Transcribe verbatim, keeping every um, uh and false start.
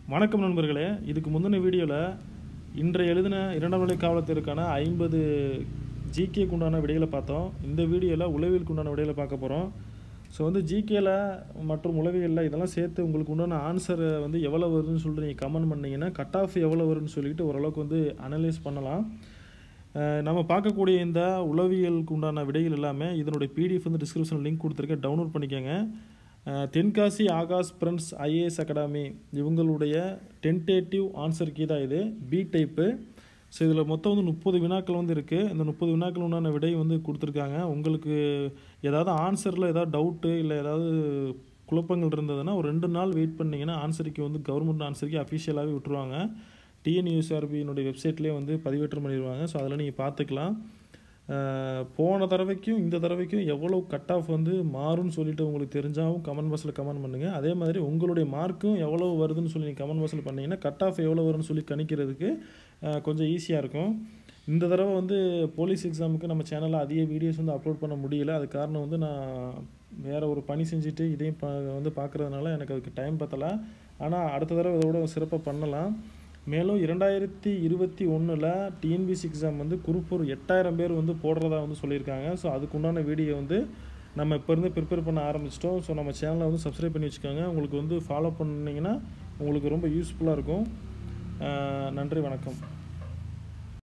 வணக்கம் நண்பர்களே. இதுக்கு முந்தின வீடியோவில் இன்றைய எழுதின இரண்டாம் நிலை காவலத்திற்கான ஐம்பது ஜிகேக்கு உண்டான விடைகளை பார்த்தோம். இந்த வீடியோவில் உளவியலுக்கு உண்டான விடைகளை பார்க்க போகிறோம். ஸோ வந்து ஜிகேல மற்றும் உளவியலில் இதெல்லாம் சேர்த்து உங்களுக்கு உண்டான ஆன்சரை வந்து எவ்வளோ வருதுன்னு சொல்லிட்டு நீங்கள் கமெண்ட் பண்ணிங்கன்னா கட் ஆஃப் எவ்வளோ வருதுன்னு சொல்லிட்டு ஓரளவுக்கு வந்து அனலைஸ் பண்ணலாம். நம்ம பார்க்கக்கூடிய இந்த உளவியலுக்கு உண்டான விடைகள் எல்லாமே இதனுடைய பிடிஎஃப் வந்து டிஸ்கிரிப்ஷனில் லிங்க் கொடுத்துருக்கேன், டவுன்லோட் பண்ணிக்கோங்க. Tenkasi Akash friends IAS academy இவங்களுடைய டென்டேட்டிவ் ஆன்சர் கீ தான் இது, பி டைப்பு. ஸோ இதில் மொத்தம் வந்து முப்பது வினாக்கள் வந்து இருக்குது. இந்த முப்பது வினாக்கள் உண்டான விடை வந்து கொடுத்துருக்காங்க. உங்களுக்கு ஏதாவது ஆன்சரில் ஏதாவது டவுட்டு இல்லை ஏதாவது குழப்பங்கள் இருந்ததுன்னா ஒரு ரெண்டு நாள் வெயிட் பண்ணிங்கன்னா ஆன்சருக்கு வந்து கவர்மெண்ட் ஆன்சருக்கு அஃபிஷியலாகவே விட்டுருவாங்க. டிஎன்யூஎஸ்ஆர்பியினுடைய வெப்சைட்லேயே வந்து பதிவேற்றம் பண்ணிடுவாங்க. ஸோ அதில் நீங்கள் பார்த்துக்கலாம். போன தடவைக்கும் இந்த தடவைக்கும் எவ்வளோ கட் ஆஃப் வந்து மாறும்னு சொல்லிட்டு உங்களுக்கு தெரிஞ்சாலும் கமெண்ட் பாக்ஸில் கமெண்ட் பண்ணுங்கள். அதே மாதிரி உங்களுடைய மார்க்கும் எவ்வளோ வருதுன்னு சொல்லி நீங்கள் கமெண்ட் பாக்ஸில் பண்ணிங்கன்னா கட் ஆஃப் எவ்வளோ வரும்னு சொல்லி கணிக்கிறதுக்கு கொஞ்சம் ஈஸியாக இருக்கும். இந்த தடவை வந்து போலீஸ் எக்ஸாமுக்கு நம்ம சேனலில் அதிக வீடியோஸ் வந்து அப்லோட் பண்ண முடியல. அது காரணம் வந்து நான் வேறு ஒரு பணி செஞ்சுட்டு இதையும் பா வந்து பார்க்குறதுனால எனக்கு அதுக்கு டைம் பத்தலை. ஆனால் அடுத்த தடவை இதோட சிறப்பாக பண்ணலாம். மேலும் இரண்டாயிரத்தி இருபத்தி ஒன்றில் டிஎன்பிசி எக்ஸாம் வந்து குரூப் ஒரு எட்டாயிரம் பேர் வந்து போடுறதா வந்து சொல்லியிருக்காங்க. ஸோ அதுக்குண்டான வீடியோ வந்து நம்ம இப்போ இருந்து ப்ரிப்பேர் பண்ண ஆரம்பிச்சிட்டோம். ஸோ நம்ம சேனலை வந்து சப்ஸ்கிரைப் பண்ணி வச்சுக்கோங்க. உங்களுக்கு வந்து ஃபாலோ பண்ணிங்கன்னா உங்களுக்கு ரொம்ப யூஸ்ஃபுல்லாக இருக்கும். நன்றி, வணக்கம்.